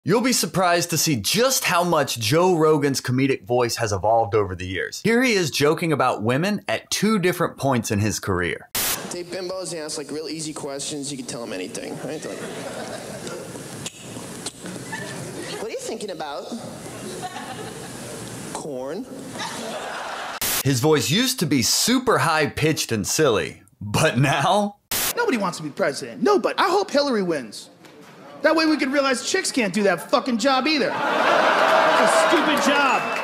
You'll be surprised to see just how much Joe Rogan's comedic voice has evolved over the years. Here he is joking about women at 2 different points in his career. Take bimbos and ask like real easy questions. You can tell them anything, right? Like, what are you thinking about? Corn. His voice used to be super high-pitched and silly, but now... Nobody wants to be president. Nobody. I hope Hillary wins. That way we can realize chicks can't do that fucking job either. It's a stupid job.